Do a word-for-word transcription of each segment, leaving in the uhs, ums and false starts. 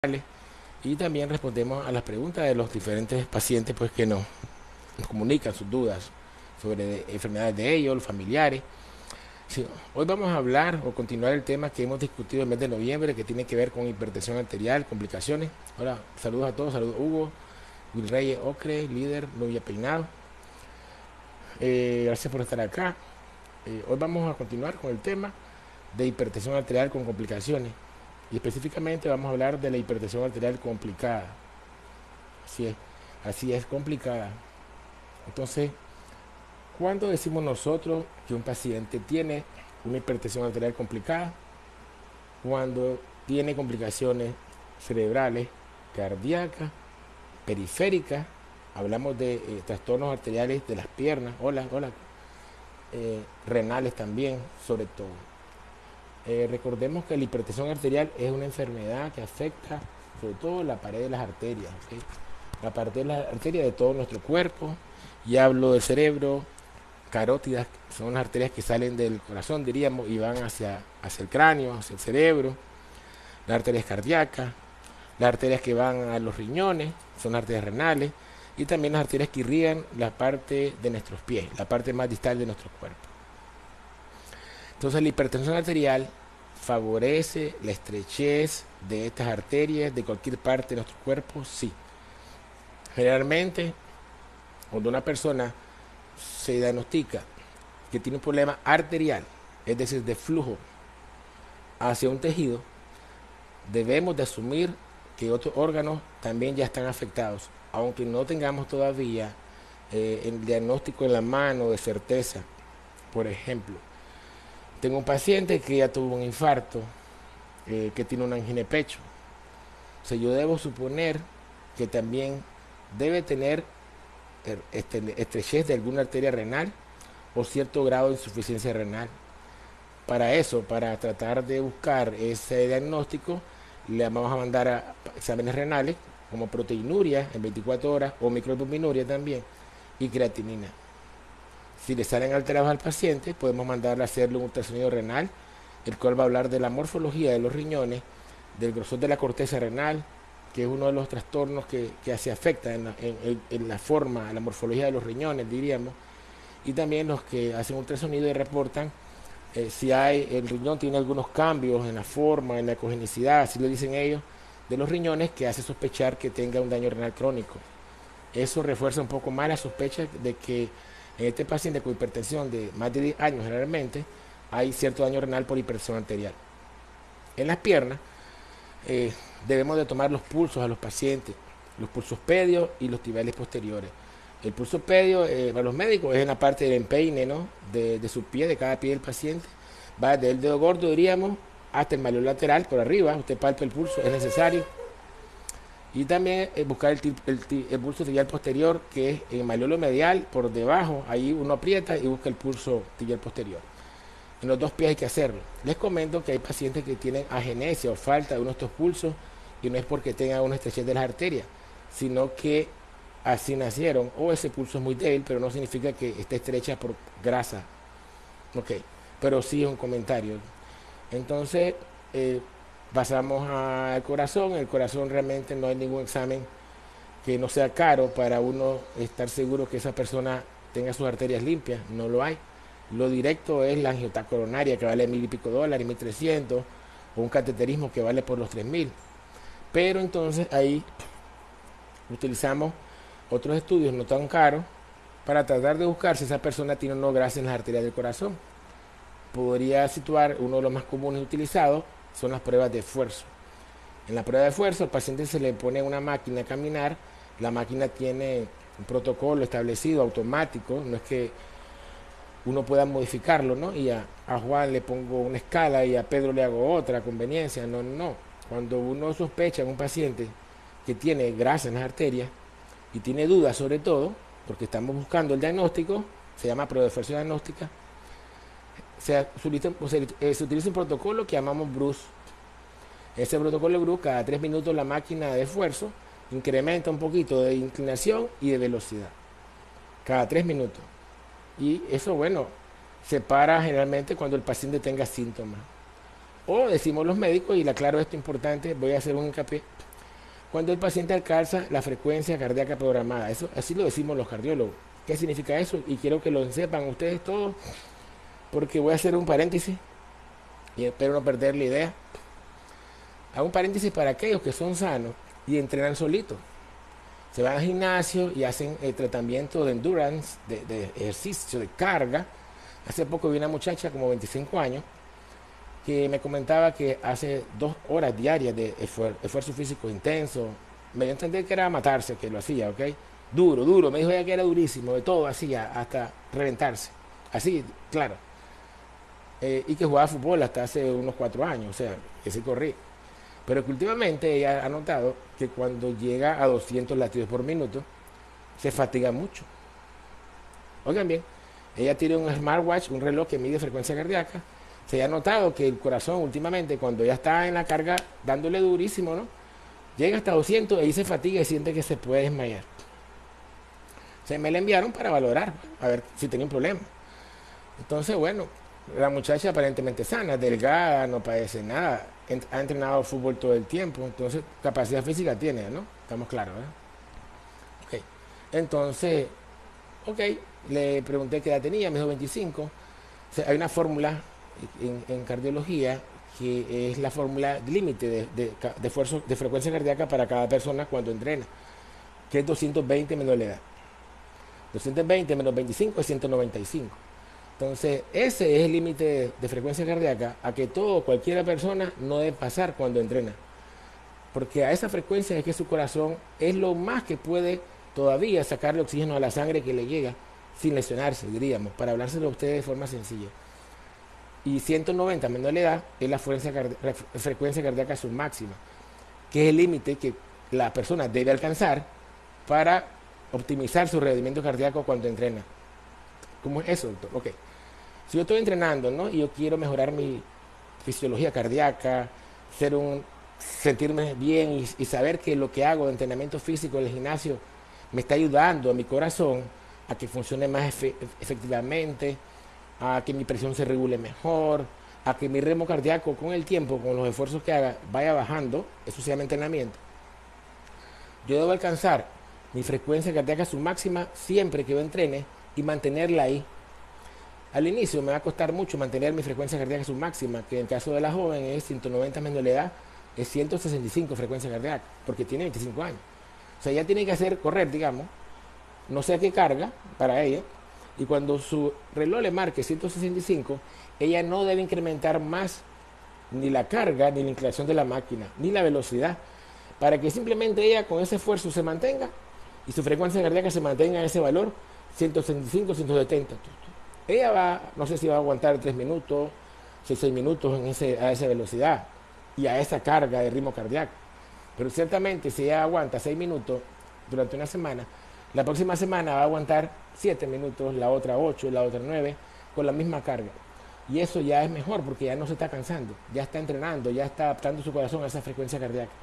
y también respondemos a las preguntas de los diferentes pacientes pues que nos, nos comunican sus dudas sobre de, enfermedades de ellos, los familiares. Sí, hoy vamos a hablar o continuar el tema que hemos discutido en el mes de noviembre, que tiene que ver con hipertensión arterial, complicaciones. Hola, saludos a todos, saludos Hugo, Will Reyes Ocre, líder, Novia Peinado. Eh, gracias por estar acá. Eh, hoy vamos a continuar con el tema de hipertensión arterial con complicaciones. Y específicamente vamos a hablar de la hipertensión arterial complicada. Así es, así es, complicada. Entonces, ¿cuándo decimos nosotros que un paciente tiene una hipertensión arterial complicada? Cuando tiene complicaciones cerebrales, cardíacas, periféricas, hablamos de eh, trastornos arteriales de las piernas, hola, hola, eh, renales también, sobre todo. Eh, recordemos que la hipertensión arterial es una enfermedad que afecta sobre todo la pared de las arterias, ¿okay? La pared de las arterias de todo nuestro cuerpo, y hablo del cerebro, carótidas, son las arterias que salen del corazón, diríamos, y van hacia, hacia el cráneo, hacia el cerebro, las arterias cardíacas, las arterias que van a los riñones, son las arterias renales, y también las arterias que irrigan la parte de nuestros pies, la parte más distal de nuestro cuerpo. Entonces la hipertensión arterial favorece la estrechez de estas arterias de cualquier parte de nuestro cuerpo, sí. Generalmente, cuando una persona se diagnostica que tiene un problema arterial, es decir, de flujo hacia un tejido, debemos de asumir que otros órganos también ya están afectados, aunque no tengamos todavía eh, el diagnóstico en la mano de certeza. Por ejemplo, tengo un paciente que ya tuvo un infarto, eh, que tiene una angina de pecho. O sea, yo debo suponer que también debe tener este, estrechez de alguna arteria renal o cierto grado de insuficiencia renal. Para eso, para tratar de buscar ese diagnóstico, le vamos a mandar a exámenes renales como proteinuria en veinticuatro horas o microalbuminuria también y creatinina. Si le salen alterados al paciente, podemos mandarle a hacerle un ultrasonido renal, el cual va a hablar de la morfología de los riñones, del grosor de la corteza renal, que es uno de los trastornos que, que se afecta en la, en, en la forma, en la morfología de los riñones, diríamos, y también los que hacen ultrasonido y reportan eh, si hay, el riñón tiene algunos cambios en la forma, en la ecogenicidad, así lo dicen ellos, de los riñones, que hace sospechar que tenga un daño renal crónico. Eso refuerza un poco más la sospecha de que en este paciente con hipertensión de más de diez años generalmente hay cierto daño renal por hipertensión arterial. En las piernas eh, debemos de tomar los pulsos a los pacientes, los pulsos pedios y los tibiales posteriores. El pulso pedio eh, para los médicos es en la parte del empeine, ¿no? de, de su pie, de cada pie del paciente. Va desde el dedo gordo, diríamos, hasta el malleolo lateral, por arriba. Usted palpa el pulso, es necesario. Y también eh, buscar el, el, el pulso tibial posterior, que es el malleolo medial, por debajo, ahí uno aprieta y busca el pulso tibial posterior. En los dos pies hay que hacerlo. Les comento que hay pacientes que tienen agenesia o falta de uno de estos pulsos, y no es porque tengan una estrechez de las arterias, sino que así nacieron, o ese pulso es muy débil, pero no significa que esté estrecha por grasa. Ok, pero sí es un comentario. Entonces, eh, pasamos al corazón. En el corazón realmente no hay ningún examen que no sea caro para uno estar seguro que esa persona tenga sus arterias limpias. No lo hay. Lo directo es la angiopatía coronaria, que vale mil y pico dólares, mil trescientos, o un cateterismo que vale por los tres mil. Pero entonces ahí utilizamos otros estudios no tan caros para tratar de buscar si esa persona tiene o no grasa en las arterias del corazón. Podría situar uno de los más comunes utilizados, son las pruebas de esfuerzo. En la prueba de esfuerzo, al paciente se le pone una máquina a caminar. La máquina tiene un protocolo establecido, automático, no es que uno pueda modificarlo, ¿no? Y a, a Juan le pongo una escala y a Pedro le hago otra, a conveniencia. No, no. Cuando uno sospecha en un paciente que tiene grasa en las arterias y tiene dudas sobre todo, porque estamos buscando el diagnóstico, se llama prueba de esfuerzo diagnóstica, se, se, se utiliza un protocolo que llamamos Bruce. Ese protocolo de Bruce, cada tres minutos la máquina de esfuerzo incrementa un poquito de inclinación y de velocidad. Cada tres minutos. Y eso, bueno, se para generalmente cuando el paciente tenga síntomas. O decimos los médicos, y le aclaro esto importante, voy a hacer un hincapié, Cuando el paciente alcanza la frecuencia cardíaca programada. Eso, así lo decimos los cardiólogos. ¿Qué significa eso? Y quiero que lo sepan ustedes todos, porque voy a hacer un paréntesis y espero no perder la idea. Hago un paréntesis para aquellos que son sanos y entrenan solitos. Se van al gimnasio y hacen el tratamiento de endurance, de, de ejercicio, de carga. Hace poco vi una muchacha como veinticinco años que me comentaba que hace dos horas diarias de esfuer esfuerzo físico intenso. Me dio a entender que era matarse, que lo hacía, ¿ok? Duro, duro. Me dijo ella que era durísimo, de todo hacía, hasta reventarse. Así, claro. Eh, y que jugaba fútbol hasta hace unos cuatro años, o sea, que sí corría. Pero que últimamente ella ha notado que cuando llega a doscientos latidos por minuto, se fatiga mucho. Oigan bien, ella tiene un smartwatch, un reloj que mide frecuencia cardíaca. Se ha notado que el corazón últimamente, cuando ya está en la carga, dándole durísimo, ¿no? Llega hasta doscientos y ahí se fatiga y siente que se puede desmayar. Se me la enviaron para valorar, a ver si tenía un problema. Entonces, bueno, la muchacha aparentemente sana, delgada, no padece nada, ha entrenado fútbol todo el tiempo, entonces capacidad física tiene, ¿no? Estamos claros, ¿verdad? Ok. Entonces, ok, le pregunté qué edad tenía, me dijo veinticinco. O sea, hay una fórmula en, en cardiología que es la fórmula límite de, de, de, esfuerzo, de frecuencia cardíaca para cada persona cuando entrena, que es doscientos veinte menos la edad. doscientos veinte menos veinticinco es ciento noventa y cinco. Entonces, ese es el límite de, de frecuencia cardíaca a que todo, cualquier persona no debe pasar cuando entrena. Porque a esa frecuencia es que su corazón es lo más que puede todavía sacarle oxígeno a la sangre que le llega sin lesionarse, diríamos, para hablárselo a ustedes de forma sencilla. Y ciento noventa menos la edad es la frecuencia, cardí frecuencia cardíaca submáxima, que es el límite que la persona debe alcanzar para optimizar su rendimiento cardíaco cuando entrena. ¿Cómo es eso, doctor? Ok. Si yo estoy entrenando, ¿no? Y yo quiero mejorar mi fisiología cardíaca, ser un, sentirme bien y, y saber que lo que hago de entrenamiento físico en el gimnasio me está ayudando a mi corazón a que funcione más efe, efectivamente, a que mi presión se regule mejor, a que mi ritmo cardíaco con el tiempo, con los esfuerzos que haga, vaya bajando. Eso se llama entrenamiento. Yo debo alcanzar mi frecuencia cardíaca su máxima siempre que yo entrene y mantenerla ahí. Al inicio me va a costar mucho mantener mi frecuencia cardíaca su máxima, que en el caso de la joven es ciento noventa menos la edad, es ciento sesenta y cinco frecuencia cardíaca, porque tiene veinticinco años. O sea, ella tiene que hacer correr, digamos, no sé qué carga para ella, y cuando su reloj le marque ciento sesenta y cinco, ella no debe incrementar más ni la carga, ni la inclinación de la máquina, ni la velocidad, para que simplemente ella con ese esfuerzo se mantenga y su frecuencia cardíaca se mantenga en ese valor, ciento sesenta y cinco, ciento setenta. Ella va, no sé si va a aguantar tres minutos, seis minutos en ese, a esa velocidad y a esa carga de ritmo cardíaco. Pero ciertamente si ella aguanta seis minutos durante una semana, la próxima semana va a aguantar siete minutos, la otra ocho, la otra nueve, con la misma carga. Y eso ya es mejor porque ya no se está cansando, ya está entrenando, ya está adaptando su corazón a esa frecuencia cardíaca.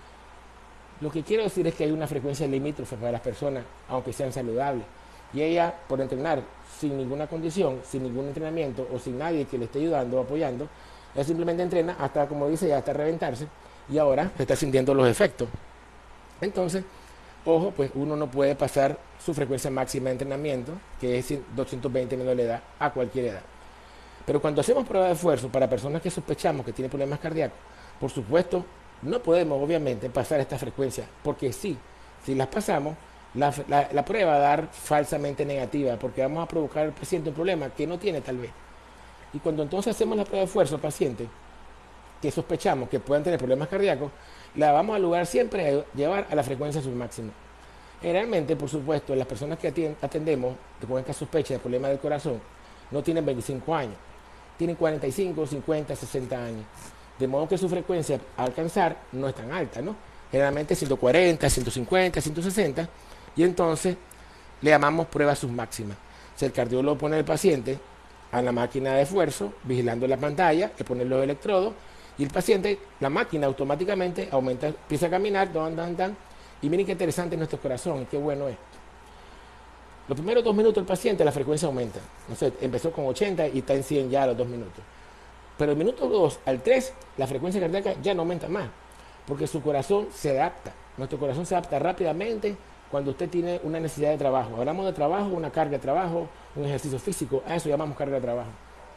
Lo que quiero decir es que hay una frecuencia limítrofe para las personas, aunque sean saludables. Y ella, por entrenar sin ninguna condición, sin ningún entrenamiento o sin nadie que le esté ayudando o apoyando, ella simplemente entrena hasta, como dice, ya hasta reventarse y ahora se está sintiendo los efectos. Entonces, ojo, pues uno no puede pasar su frecuencia máxima de entrenamiento, que es doscientos veinte menos la edad, a cualquier edad. Pero cuando hacemos pruebas de esfuerzo para personas que sospechamos que tienen problemas cardíacos, por supuesto, no podemos obviamente pasar esta frecuencia, porque sí, si las pasamos, la, la, la prueba va a dar falsamente negativa, porque vamos a provocar al paciente un problema que no tiene tal vez. Y cuando entonces hacemos la prueba de esfuerzo al paciente, que sospechamos que puedan tener problemas cardíacos, la vamos a lugar siempre a llevar a la frecuencia submáxima. Generalmente, por supuesto, las personas que atendemos con esta sospecha de problemas del corazón no tienen veinticinco años, tienen cuarenta y cinco, cincuenta, sesenta años. De modo que su frecuencia a alcanzar no es tan alta, ¿no? Generalmente ciento cuarenta, ciento cincuenta, ciento sesenta, y entonces le llamamos prueba submáxima. O sea, el cardiólogo pone al paciente a la máquina de esfuerzo, vigilando la pantalla, le pone los electrodos, y el paciente, la máquina automáticamente aumenta, empieza a caminar, dan, dan, dan, y miren qué interesante es nuestro corazón, qué bueno es. Los primeros dos minutos del paciente la frecuencia aumenta. No sé, empezó con ochenta y está en cien ya a los dos minutos. Pero el minuto dos al tres, la frecuencia cardíaca ya no aumenta más, porque su corazón se adapta. Nuestro corazón se adapta rápidamente cuando usted tiene una necesidad de trabajo. Hablamos de trabajo, una carga de trabajo, un ejercicio físico, a eso llamamos carga de trabajo.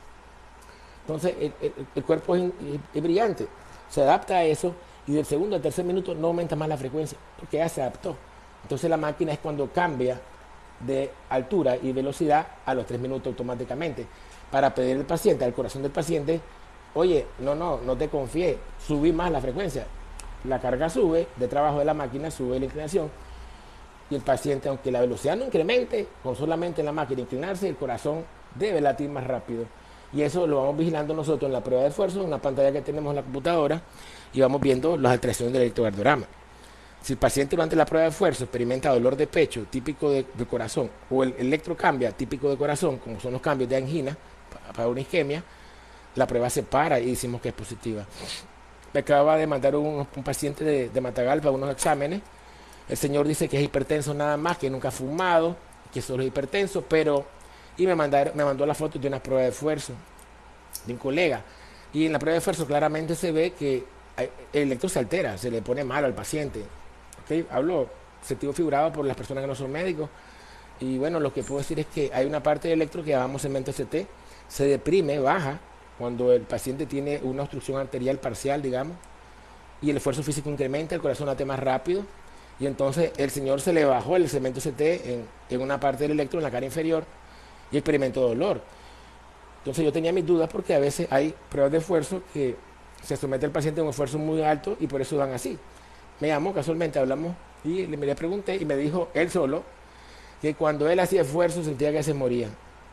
Entonces el, el, el cuerpo es, es, es brillante, se adapta a eso y del segundo al tercer minuto no aumenta más la frecuencia porque ya se adaptó. Entonces la máquina es cuando cambia de altura y velocidad a los tres minutos automáticamente para pedir al paciente, al corazón del paciente, oye, no, no, no te confíes, subí más la frecuencia. La carga sube, de trabajo de la máquina sube la inclinación y el paciente, aunque la velocidad no incremente, con solamente la máquina inclinarse, el corazón debe latir más rápido. Y eso lo vamos vigilando nosotros en la prueba de esfuerzo, en una pantalla que tenemos en la computadora, y vamos viendo las alteraciones del electrocardiograma. Si el paciente durante la prueba de esfuerzo experimenta dolor de pecho típico de, de corazón, o el electro cambia típico de corazón, como son los cambios de angina para una isquemia, la prueba se para y decimos que es positiva. Me acaba de mandar un, un paciente de, de Matagalpa unos exámenes. El señor dice que es hipertenso nada más, que nunca ha fumado, que solo es hipertenso, pero... Y me, mandaron, me mandó la foto de una prueba de esfuerzo de un colega. Y en la prueba de esfuerzo claramente se ve que el electro se altera, se le pone malo al paciente. ¿Okay? Hablo sentido figurado por las personas que no son médicos. Y bueno, lo que puedo decir es que hay una parte del electro que llamamos segmento C T, se deprime, baja, cuando el paciente tiene una obstrucción arterial parcial, digamos, y el esfuerzo físico incrementa, el corazón late más rápido, y entonces el señor se le bajó el segmento C T en, en una parte del electro, en la cara inferior, y experimentó dolor. Entonces yo tenía mis dudas porque a veces hay pruebas de esfuerzo que se somete al paciente a un esfuerzo muy alto y por eso dan así. Me llamó casualmente, hablamos y le, le pregunté y me dijo él solo que cuando él hacía esfuerzo sentía que se moría.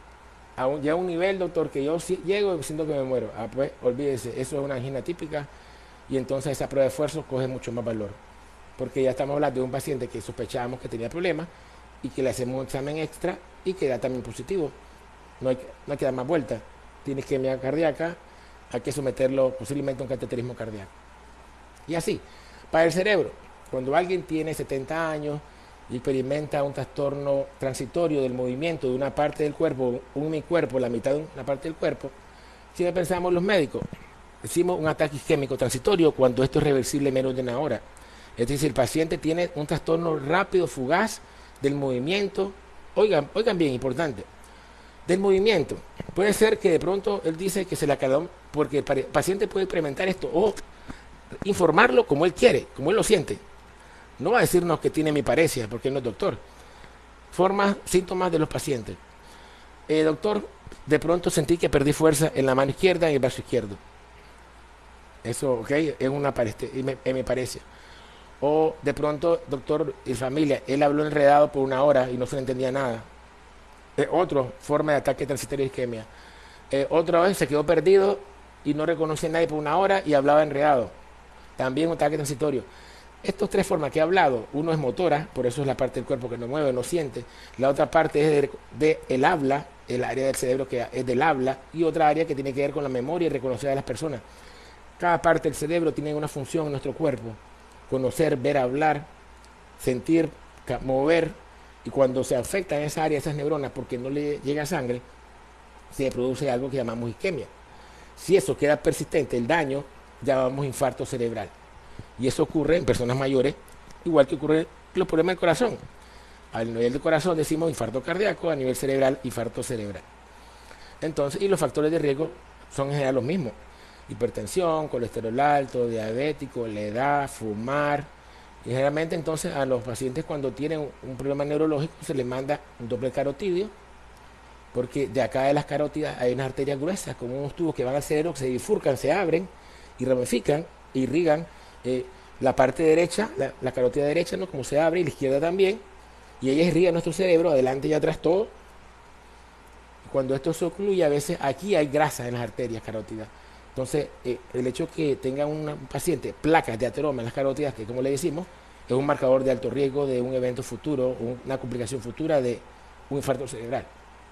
A un, ya a un nivel, doctor, que yo si, llego y siento que me muero. Ah, pues olvídese, eso es una angina típica y entonces esa prueba de esfuerzo coge mucho más valor. Porque ya estamos hablando de un paciente que sospechábamos que tenía problemas y que le hacemos un examen extra y que da también positivo. No hay, no hay que dar más vueltas. Tiene isquemia cardíaca, hay que someterlo posiblemente a un cateterismo cardíaco. Y así, para el cerebro, cuando alguien tiene setenta años y experimenta un trastorno transitorio del movimiento de una parte del cuerpo, un mi cuerpo, la mitad de una parte del cuerpo, si pensamos los médicos, decimos un ataque isquémico transitorio cuando esto es reversible menos de una hora. Es decir, el paciente tiene un trastorno rápido, fugaz del movimiento. Oigan, oigan bien, importante, del movimiento. Puede ser que de pronto él dice que se le acabó, porque el paciente puede experimentar esto o informarlo como él quiere, como él lo siente. No va a decirnos que tiene miparesia, porque él no es doctor. Formas, síntomas de los pacientes. Eh, doctor, de pronto sentí que perdí fuerza en la mano izquierda y en el brazo izquierdo. Eso, ok, es una hemiparesia. O de pronto, doctor y familia, él habló enredado por una hora y no se le entendía nada. Eh, otro, forma de ataque transitorio de isquemia. Eh, otra vez se quedó perdido y no reconocía a nadie por una hora y hablaba enredado. También un ataque transitorio. Estas tres formas que he hablado, uno es motora, por eso es la parte del cuerpo que no mueve, no siente. La otra parte es de, de el habla, el área del cerebro que es del habla, y otra área que tiene que ver con la memoria y reconocer a las personas. Cada parte del cerebro tiene una función en nuestro cuerpo. Conocer, ver, hablar, sentir, mover, y cuando se afecta en esa área, esas neuronas, porque no le llega sangre, se produce algo que llamamos isquemia. Si eso queda persistente, el daño, llamamos infarto cerebral. Y eso ocurre en personas mayores, igual que ocurre en los problemas del corazón. A nivel del corazón decimos infarto cardíaco, a nivel cerebral, infarto cerebral. Entonces, y los factores de riesgo son en general los mismos. Hipertensión, colesterol alto, diabético, la edad, fumar. Y generalmente entonces a los pacientes cuando tienen un problema neurológico se les manda un doble carotidio, porque de acá de las carótidas hay unas arterias gruesas, como unos tubos que van al cerebro, que se bifurcan, se abren y ramifican, irrigan eh, la parte derecha, la, la carótida derecha, ¿no? Como se abre, y la izquierda también, y ella irriga nuestro cerebro, adelante y atrás todo. Cuando esto se ocluye, a veces aquí hay grasa en las arterias carótidas. Entonces, eh, el hecho que tenga una, un paciente placas de ateroma en las carótidas, que como le decimos, es un marcador de alto riesgo de un evento futuro, una complicación futura de un infarto cerebral.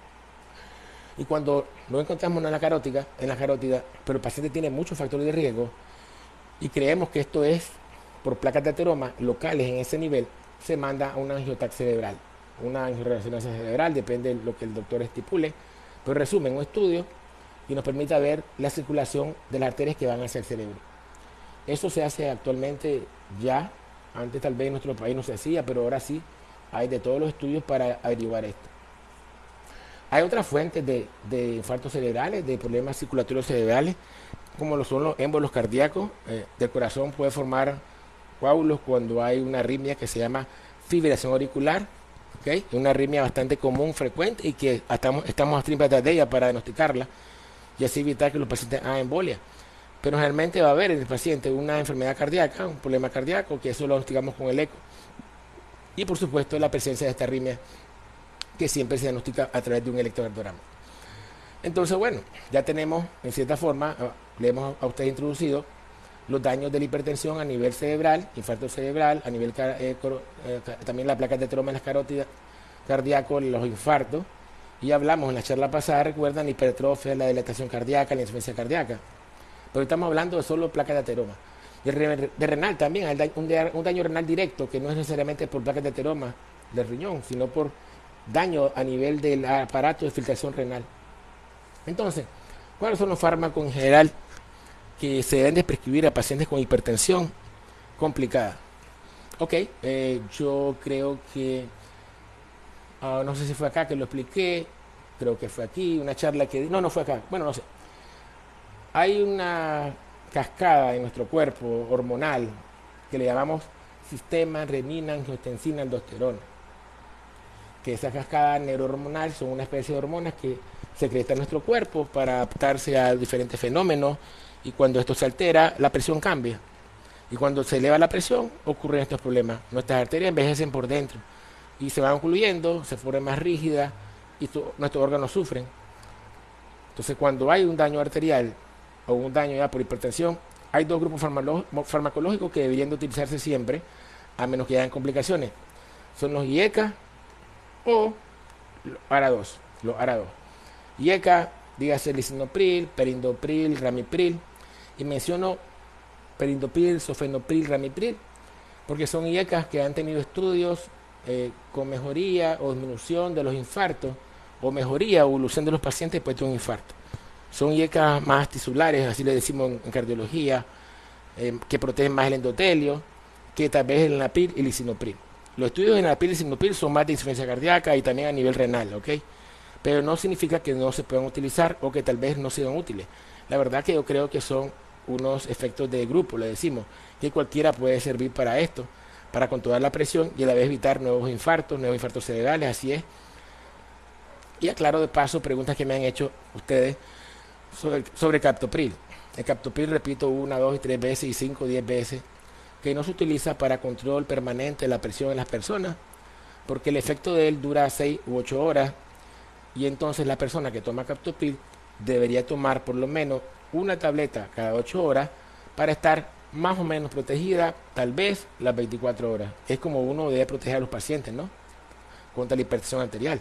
Y cuando no encontramos en la carótida, en la carótida, pero el paciente tiene muchos factores de riesgo y creemos que esto es por placas de ateroma locales en ese nivel, se manda a una angiotaxia cerebral, una angioresonancia cerebral, depende de lo que el doctor estipule, pero resumen, un estudio y nos permita ver la circulación de las arterias que van hacia el cerebro. Eso se hace actualmente ya Antes tal vez en nuestro país no se hacía, pero ahora sí hay de todos los estudios para averiguar esto. Hay otras fuentes de, de infartos cerebrales, de problemas circulatorios cerebrales, como lo son los émbolos cardíacos. Eh, del corazón puede formar coágulos cuando hay una arritmia que se llama fibrilación auricular, ¿okay? Una arritmia bastante común, frecuente, y que estamos, estamos a tripas de ella para diagnosticarla y así evitar que los pacientes hagan embolia. Pero generalmente va a haber en el paciente una enfermedad cardíaca, un problema cardíaco, que eso lo diagnosticamos con el eco. Y por supuesto la presencia de esta arritmia que siempre se diagnostica a través de un electrocardiograma. Entonces, bueno, ya tenemos, en cierta forma, le hemos a ustedes introducido los daños de la hipertensión a nivel cerebral, infarto cerebral, a nivel eh, eh, también la placa de ateroma en las carótidas cardíaco, los infartos, y hablamos en la charla pasada, recuerdan, la hipertrofia, la dilatación cardíaca, la insuficiencia cardíaca. Pero estamos hablando de solo placa de ateroma. Y de renal también, hay un, un daño renal directo, que no es necesariamente por placas de ateroma del riñón, sino por daño a nivel del aparato de filtración renal. Entonces, ¿cuáles son los fármacos en general que se deben de prescribir a pacientes con hipertensión complicada? Ok, eh, yo creo que, uh, no sé si fue acá que lo expliqué, creo que fue aquí, una charla que, no, no fue acá, bueno, no sé. Hay una cascada en nuestro cuerpo hormonal que le llamamos sistema renina, angiotensina, aldosterona. Que esa cascada neurohormonal son una especie de hormonas que secreta nuestro cuerpo para adaptarse a diferentes fenómenos, y cuando esto se altera, la presión cambia. Y cuando se eleva la presión, ocurren estos problemas. Nuestras arterias envejecen por dentro y se van ocluyendo, se forman más rígidas y tu, nuestros órganos sufren. Entonces, cuando hay un daño arterial o un daño ya por hipertensión, hay dos grupos farmacológicos que deberían de utilizarse siempre, a menos que hayan complicaciones. Son los I E C A o los A R A dos. Los A R A dos. I E C A, dígase lisinopril, perindopril, ramipril. Y menciono perindopril, sofenopril, ramipril, porque son I E C A que han tenido estudios eh, con mejoría o disminución de los infartos, o mejoría o evolución de los pacientes después de un infarto. Son I E C A más tisulares, así le decimos en, en cardiología, eh, que protegen más el endotelio que tal vez el enalapril y el lisinopril. Los estudios de enalapril y lisinopril son más de insuficiencia cardíaca y también a nivel renal, ¿ok? Pero no significa que no se puedan utilizar o que tal vez no sean útiles. La verdad que yo creo que son unos efectos de grupo, le decimos, que cualquiera puede servir para esto, para controlar la presión y a la vez evitar nuevos infartos, nuevos infartos cerebrales, así es. Y aclaro de paso preguntas que me han hecho ustedes sobre, sobre captopril. El captopril, repito, una, dos y tres veces y cinco, diez veces, que no se utiliza para control permanente de la presión en las personas, porque el efecto de él dura seis u ocho horas, y entonces la persona que toma captopril debería tomar por lo menos una tableta cada ocho horas para estar más o menos protegida, tal vez las veinticuatro horas. Es como uno debe proteger a los pacientes, ¿no? Contra la hipertensión arterial.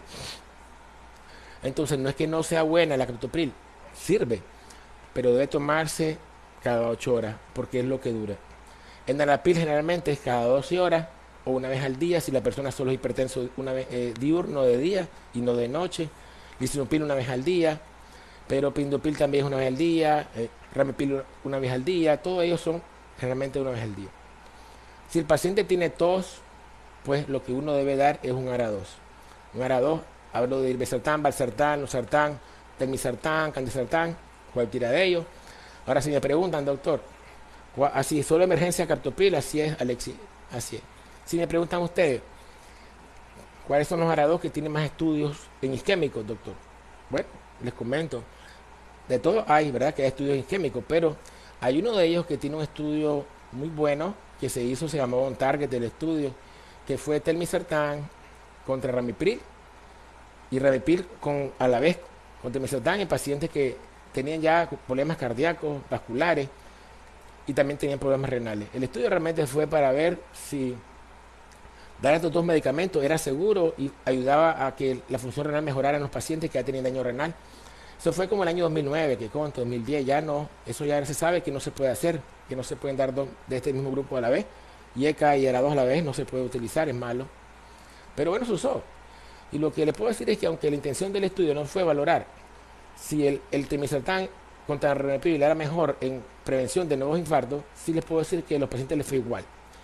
Entonces no es que no sea buena la captopril, sirve, pero debe tomarse cada ocho horas, porque es lo que dura. El enalapril generalmente es cada doce horas o una vez al día, si la persona solo es hipertenso una vez, eh, diurno de día y no de noche. Lisinopril una vez al día, pero pindopil también es una vez al día, eh, ramipil una vez al día, todos ellos son generalmente una vez al día. Si el paciente tiene tos, pues lo que uno debe dar es un A R A dos. Un A R A dos, hablo de irbesartán, valsartán, losartán, telmisartán, candesartán, cualquiera de ellos. Ahora si me preguntan, doctor, así solo emergencia captopril, así es, Alexis, así es. Si me preguntan ustedes, ¿cuáles son los A R A dos que tienen más estudios en isquémicos, doctor? Bueno, les comento. De todo hay, ¿verdad? Que hay estudios isquémicos, pero hay uno de ellos que tiene un estudio muy bueno que se hizo, se llamó On Target del estudio, que fue telmisartán contra ramipril y ramipril con, a la vez con telmisartán en pacientes que tenían ya problemas cardíacos, vasculares y también tenían problemas renales. El estudio realmente fue para ver si dar estos dos medicamentos era seguro y ayudaba a que la función renal mejorara en los pacientes que ya tenían daño renal. Eso fue como el año dos mil nueve, que con dos mil diez ya no, eso ya se sabe que no se puede hacer, que no se pueden dar dos de este mismo grupo a la vez. I E C A y A R A dos a la vez no se puede utilizar, es malo. Pero bueno, se usó. Y lo que les puedo decir es que aunque la intención del estudio no fue valorar si el, el telmisartán contra ramipril era mejor en prevención de nuevos infartos, sí les puedo decir que a los pacientes les fue igual.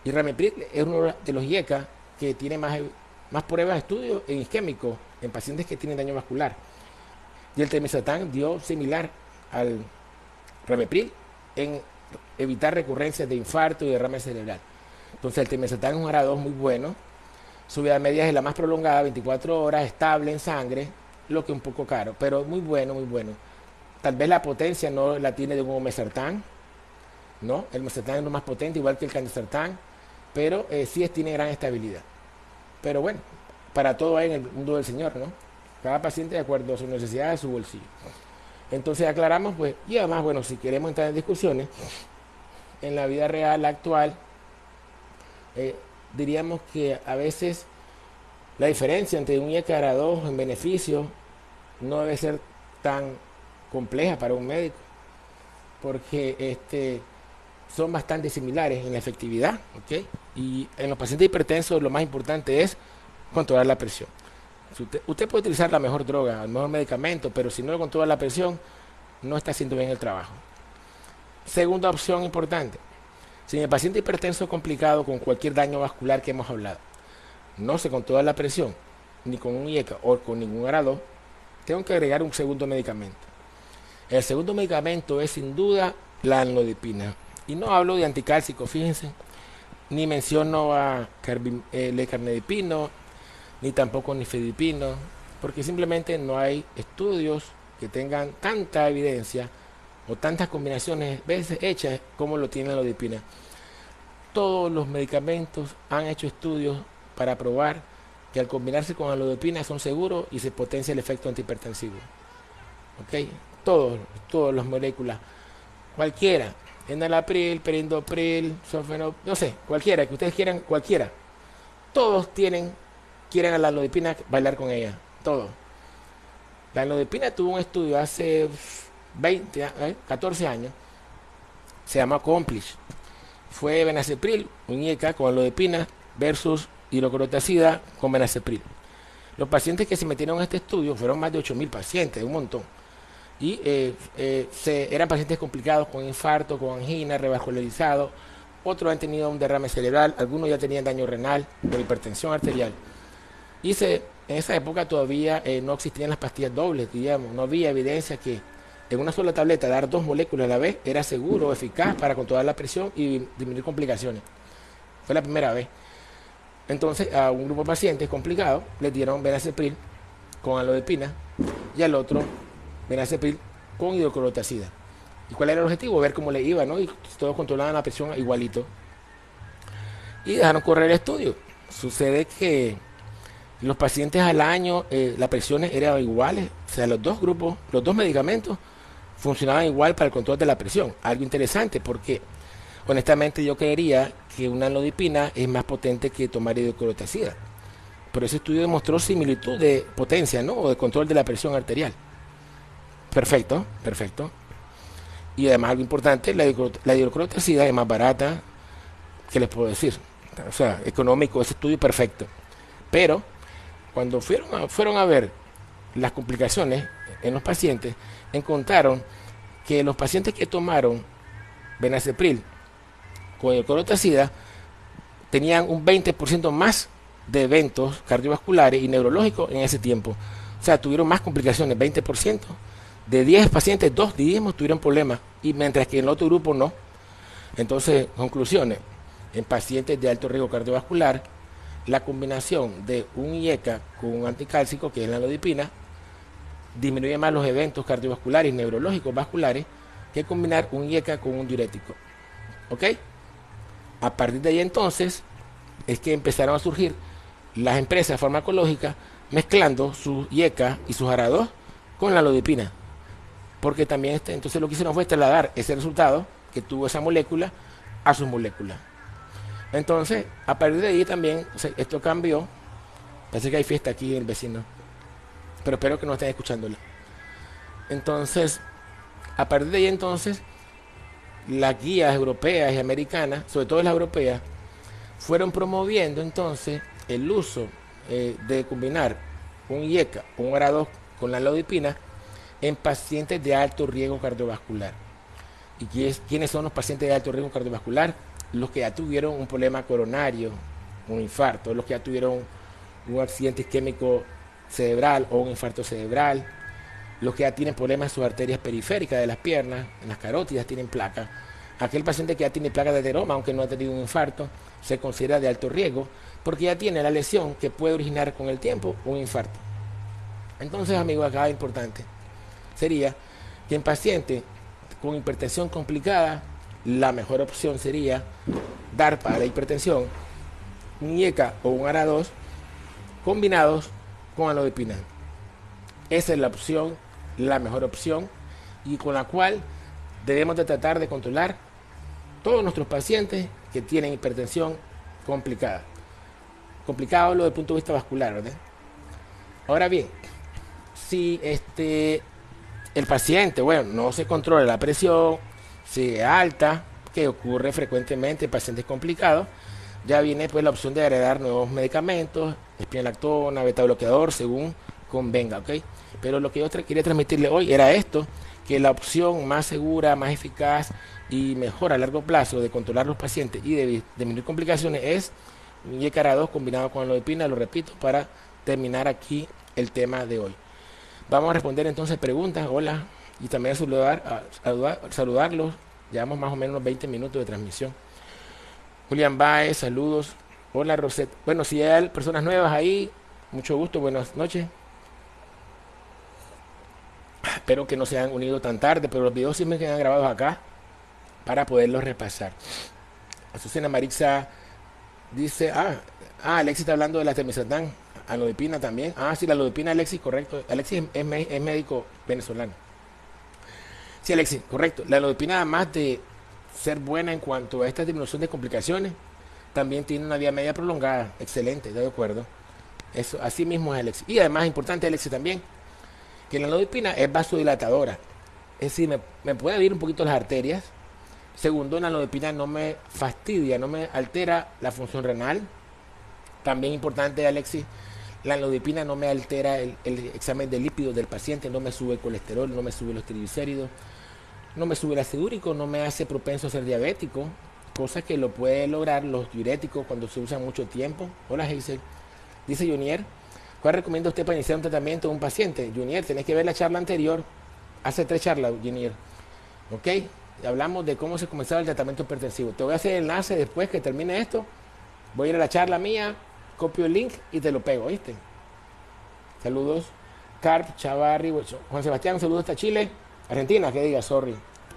Y ramipril es uno de los IECA que tiene más, más pruebas de estudio en isquémico en pacientes que tienen daño vascular. Y el telmisartán dio similar al ramipril en evitar recurrencias de infarto y derrame cerebral. Entonces el telmisartán es un A R A dos muy bueno. Su vida media es la más prolongada, veinticuatro horas, estable en sangre, lo que es un poco caro, pero muy bueno, muy bueno. Tal vez la potencia no la tiene de un olmesartán, ¿no? El olmesartán es lo más potente, igual que el candesartán, pero eh, sí tiene gran estabilidad. Pero bueno, para todo hay en el mundo del Señor, ¿no? Cada paciente de acuerdo a su necesidad, a su bolsillo. Entonces aclaramos, pues, y además, bueno, si queremos entrar en discusiones, en la vida real actual, eh, diríamos que a veces la diferencia entre un IECA y A R A dos en beneficio no debe ser tan compleja para un médico, porque este, son bastante similares en la efectividad, ¿ok? Y en los pacientes hipertensos lo más importante es controlar la presión. Si usted, usted puede utilizar la mejor droga, el mejor medicamento, pero si no controla la presión, no está haciendo bien el trabajo. Segunda opción importante, si el paciente hipertenso complicado con cualquier daño vascular que hemos hablado, no se controla la presión, ni con un IECA o con ningún A R A dos, tengo que agregar un segundo medicamento. El segundo medicamento es sin duda la amlodipina. Y no hablo de anticálcico, fíjense, ni menciono a eh, lecarnidipino, ni tampoco nifedipino, porque simplemente no hay estudios que tengan tanta evidencia o tantas combinaciones veces hechas como lo tiene la amlodipina. Todos los medicamentos han hecho estudios para probar que al combinarse con amlodipina son seguros y se potencia el efecto antihipertensivo. ¿Ok? Todos, todas las moléculas, cualquiera, enalapril, perindopril, sofenop, no sé, cualquiera, que ustedes quieran, cualquiera. Todos tienen, quieren a la amlodipina bailar con ella, todos. La amlodipina tuvo un estudio hace veinte, catorce años, se llama Accomplish. Fue benacepril, un IECA con amlodipina versus hidroclorotazida con benacepril. Los pacientes que se metieron en este estudio fueron más de ocho mil pacientes, un montón. Y eh, eh, se, eran pacientes complicados con infarto, con angina, revascularizado. Otros han tenido un derrame cerebral, algunos ya tenían daño renal por hipertensión arterial. Y se, en esa época todavía eh, no existían las pastillas dobles, digamos, no había evidencia que en una sola tableta dar dos moléculas a la vez era seguro o eficaz para controlar la presión y disminuir complicaciones. Fue la primera vez. Entonces a un grupo de pacientes complicados les dieron benacepril con amlodipina y al otro benacepril con hidroclorotazida. ¿Y cuál era el objetivo? Ver cómo le iba, ¿no? Y todos controlaban la presión igualito. Y dejaron correr el estudio. Sucede que los pacientes al año, eh, las presiones eran iguales. O sea, los dos grupos, los dos medicamentos funcionaban igual para el control de la presión. Algo interesante porque, honestamente, yo creería que una amlodipina es más potente que tomar hidroclorotazida. Pero ese estudio demostró similitud de potencia, ¿no? O de control de la presión arterial. Perfecto, perfecto. Y además algo importante, la, la hidroclorotazida es más barata, ¿qué les puedo decir? O sea, económico, ese estudio perfecto. Pero cuando fueron a, fueron a ver las complicaciones en los pacientes, encontraron que los pacientes que tomaron benacepril con hidroclorotazida tenían un veinte por ciento más de eventos cardiovasculares y neurológicos en ese tiempo. O sea, tuvieron más complicaciones, veinte por ciento. De diez pacientes, dos, diríamos, tuvieron problemas, y mientras que en el otro grupo no. Entonces, conclusiones. En pacientes de alto riesgo cardiovascular, la combinación de un IECA con un anticálcico, que es la amlodipina, disminuye más los eventos cardiovasculares y neurológicos vasculares que combinar un IECA con un diurético. ¿Ok? A partir de ahí entonces es que empezaron a surgir las empresas farmacológicas mezclando sus IECA y sus A R A dos con la amlodipina. Porque también este, entonces lo que hicieron fue trasladar ese resultado que tuvo esa molécula a sus moléculas. Entonces, a partir de ahí también, o sea, esto cambió. Parece que hay fiesta aquí en el vecino, pero espero que no estén escuchándola. Entonces, a partir de ahí entonces, las guías europeas y americanas, sobre todo las europeas, fueron promoviendo entonces el uso eh, de combinar un IECA o un A R A dos con la amlodipina en pacientes de alto riesgo cardiovascular. ¿Y quiénes son los pacientes de alto riesgo cardiovascular? los que ya tuvieron un problema coronario, un infarto, los que ya tuvieron un accidente isquémico cerebral o un infarto cerebral, los que ya tienen problemas en sus arterias periféricas de las piernas, en las carótidas tienen placa. Aquel paciente que ya tiene placa de ateroma, aunque no ha tenido un infarto, se considera de alto riesgo porque ya tiene la lesión que puede originar con el tiempo un infarto. Entonces, amigos, acá importante sería que en pacientes con hipertensión complicada, la mejor opción sería dar para la hipertensión un I E C A o un A R A dos combinados con amlodipina. Esa es la opción, la mejor opción, y con la cual debemos de tratar de controlar todos nuestros pacientes que tienen hipertensión complicada. Complicado lo desde el punto de vista vascular, ¿verdad? Ahora bien, si este, el paciente, bueno, no se controla la presión, sigue alta, que ocurre frecuentemente en pacientes complicados, ya viene pues la opción de agregar nuevos medicamentos, espinolactona, beta bloqueador, según convenga, ¿ok? Pero lo que yo tra quería transmitirle hoy era esto, que la opción más segura, más eficaz y mejor a largo plazo de controlar los pacientes y de disminuir complicaciones es I E C A R A dos combinado con amlodipina, lo repito, para terminar aquí el tema de hoy. Vamos a responder entonces preguntas, hola, y también a saludar, a saludar, saludarlos. Llevamos más o menos unos veinte minutos de transmisión. Julián Baez, saludos. Hola, Roset. Bueno, si hay personas nuevas ahí, mucho gusto, buenas noches. Espero que no se hayan unido tan tarde, pero los videos siempre quedan grabados acá para poderlos repasar. Azucena Marixa dice, ah, ah, Alexis está hablando de la temizatán, amlodipina también. Ah, sí, la amlodipina, Alexis, correcto. Alexis es, es, es médico venezolano. Sí, Alexis, correcto. La amlodipina, además de ser buena en cuanto a esta disminución de complicaciones, también tiene una vía media prolongada. Excelente, de acuerdo. Eso, así mismo es, Alexis. Y además, importante, Alexis, también, que la amlodipina es vasodilatadora. Es decir, me, me puede abrir un poquito las arterias. Segundo, la amlodipina no me fastidia, no me altera la función renal. También importante, Alexis, la amlodipina no me altera el, el examen de lípidos del paciente, no me sube el colesterol, no me sube los triglicéridos, no me sube el ácido úrico, no me hace propenso a ser diabético, cosa que lo puede lograr los diuréticos cuando se usan mucho tiempo. Hola, Hazel. Dice Junior, ¿cuál recomienda usted para iniciar un tratamiento de un paciente? Junior, tenés que ver la charla anterior, hace tres charlas, Junior. ¿Ok? Hablamos de cómo se comenzaba el tratamiento hipertensivo. Te voy a hacer el enlace después que termine esto. Voy a ir a la charla mía, copio el link y te lo pego, ¿viste? Saludos. Carp, Chavarri, Juan Sebastián, saludos hasta Chile. Argentina, que diga, sorry.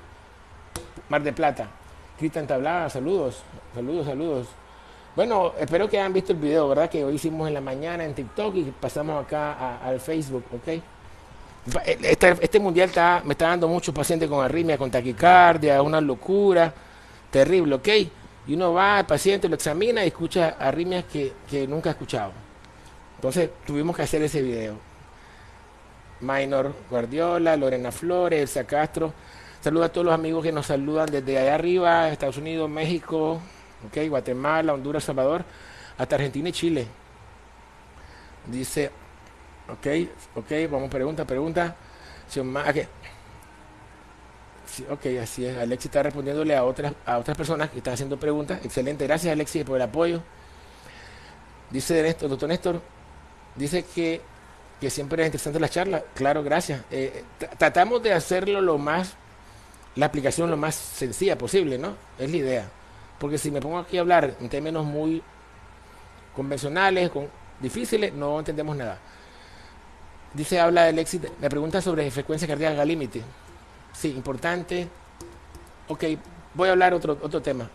Mar de Plata. Cristian Tablada, saludos. Saludos, saludos. Bueno, espero que hayan visto el video, ¿verdad? Que hoy hicimos en la mañana en TikTok y pasamos acá a, al Facebook, ¿ok? Este, este mundial está, me está dando muchos pacientes con arritmia, con taquicardia, una locura terrible, ¿ok? Y uno va al paciente, lo examina y escucha arritmias que, que nunca ha escuchado. Entonces tuvimos que hacer ese video. Minor Guardiola, Lorena Flores, Elsa Castro. Saludos a todos los amigos que nos saludan desde allá arriba, Estados Unidos, México, ¿ok? Guatemala, Honduras, Salvador, hasta Argentina y Chile. Dice... Ok, ok, vamos, pregunta, pregunta. Okay. Sí, ok, así es. Alexis está respondiéndole a otras, a otras personas que están haciendo preguntas. Excelente, gracias, Alexis, por el apoyo. Dice Néstor, doctor Néstor, dice que, que siempre es interesante la charla. Claro, gracias. Eh, tratamos de hacerlo lo más, la aplicación lo más sencilla posible, ¿no? Es la idea. Porque si me pongo aquí a hablar en términos muy convencionales, con, difíciles, no entendemos nada. Dice, habla del éxito, me pregunta sobre frecuencia cardíaca límite. Sí, importante. Ok, voy a hablar otro, otro tema.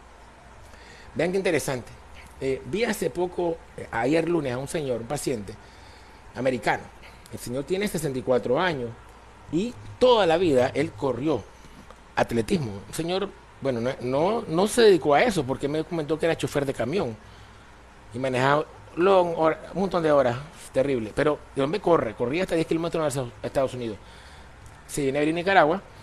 Vean qué interesante. Eh, vi hace poco, eh, ayer lunes, a un señor, un paciente americano. El señor tiene sesenta y cuatro años y toda la vida él corrió atletismo. Un señor, bueno, no, no, no se dedicó a eso porque me comentó que era chofer de camión y manejaba long, hora, un montón de horas. Terrible, pero el hombre corre, corría hasta diez kilómetros a Estados Unidos. Se viene a venir a Nicaragua